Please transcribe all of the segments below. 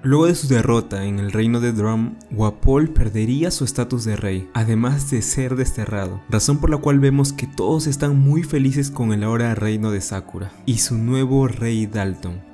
Luego de su derrota en el reino de Drum, Wapol perdería su estatus de rey, además de ser desterrado, razón por la cual vemos que todos están muy felices con el ahora reino de Sakura y su nuevo rey Dalton.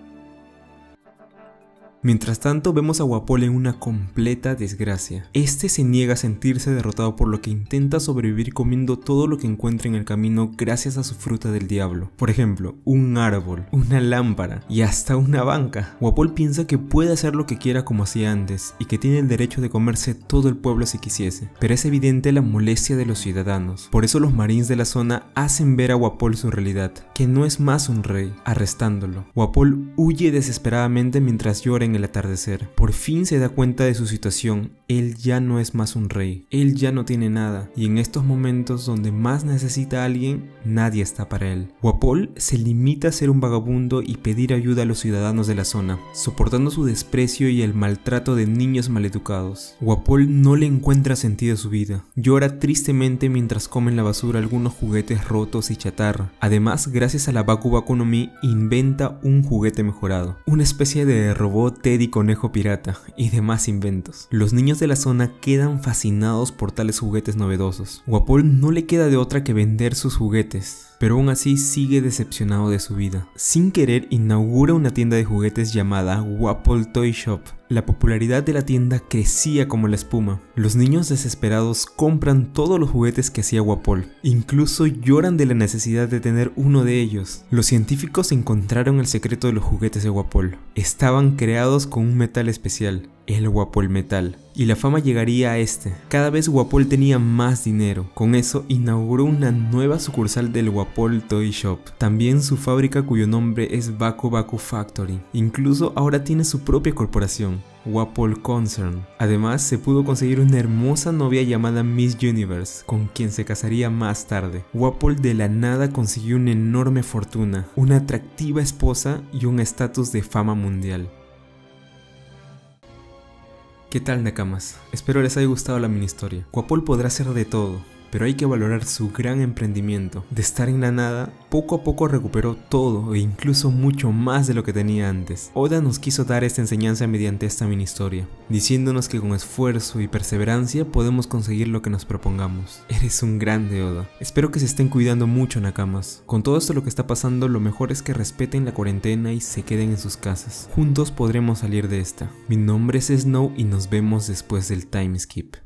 Mientras tanto vemos a Wapol en una completa desgracia. Este se niega a sentirse derrotado, por lo que intenta sobrevivir comiendo todo lo que encuentra en el camino gracias a su fruta del diablo. Por ejemplo, un árbol, una lámpara y hasta una banca. Wapol piensa que puede hacer lo que quiera como hacía antes y que tiene el derecho de comerse todo el pueblo si quisiese, pero es evidente la molestia de los ciudadanos. Por eso los marines de la zona hacen ver a Wapol su realidad, que no es más un rey, arrestándolo. Wapol huye desesperadamente mientras llora en el atardecer. Por fin se da cuenta de su situación. Él ya no es más un rey, él ya no tiene nada, y en estos momentos donde más necesita a alguien, nadie está para él. Wapol se limita a ser un vagabundo y pedir ayuda a los ciudadanos de la zona, soportando su desprecio y el maltrato de niños maleducados. Wapol no le encuentra sentido a su vida. Llora tristemente mientras come en la basura algunos juguetes rotos y chatarra. Además, gracias a la Baku Baku no Mi, inventa un juguete mejorado, una especie de robot Teddy conejo pirata y demás inventos. Los niños de la zona quedan fascinados por tales juguetes novedosos. Wapol no le queda de otra que vender sus juguetes, pero aún así sigue decepcionado de su vida. Sin querer inaugura una tienda de juguetes llamada Wapol Toy Shop. La popularidad de la tienda crecía como la espuma. Los niños desesperados compran todos los juguetes que hacía Wapol. Incluso lloran de la necesidad de tener uno de ellos. Los científicos encontraron el secreto de los juguetes de Wapol. Estaban creados con un metal especial, el Wapol Metal, y la fama llegaría a este. Cada vez Wapol tenía más dinero. Con eso inauguró una nueva sucursal del Wapol Toy Shop. También su fábrica, cuyo nombre es Baku Baku Factory. Incluso ahora tiene su propia corporación, Wapol Concern. Además, se pudo conseguir una hermosa novia llamada Miss Universe, con quien se casaría más tarde. Wapol de la nada consiguió una enorme fortuna, una atractiva esposa y un estatus de fama mundial. ¿Qué tal, Nakamas? Espero les haya gustado la mini historia. Wapol podrá hacer de todo, pero hay que valorar su gran emprendimiento. De estar en la nada, poco a poco recuperó todo e incluso mucho más de lo que tenía antes. Oda nos quiso dar esta enseñanza mediante esta mini historia, diciéndonos que con esfuerzo y perseverancia podemos conseguir lo que nos propongamos. Eres un grande, Oda. Espero que se estén cuidando mucho, Nakamas. Con todo esto lo que está pasando, lo mejor es que respeten la cuarentena y se queden en sus casas. Juntos podremos salir de esta. Mi nombre es Snow y nos vemos después del time skip.